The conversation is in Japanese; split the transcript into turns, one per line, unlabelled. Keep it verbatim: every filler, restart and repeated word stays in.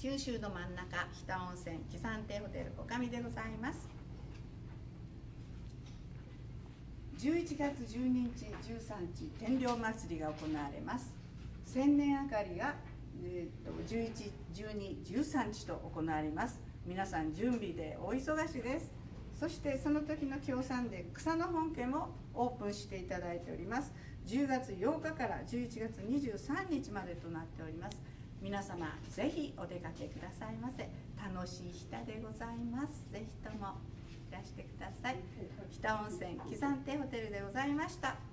九州の真ん中、日田温泉喜山亭ホテル女将でございます。じゅういちがつじゅうににち、じゅうさんにち、天領祭りが行われます。千年あかりが、えー、とじゅういち、じゅうに、じゅうさんにちと行われます。皆さん準備でお忙しです。そしてその時の協賛で草の本家もオープンしていただいております。じゅうがつようかからじゅういちがつにじゅうさんにちまでとなっております。皆様ぜひお出かけくださいませ。楽しい日田でございます。ぜひともいらしてください。日田温泉喜山亭ホテルでございました。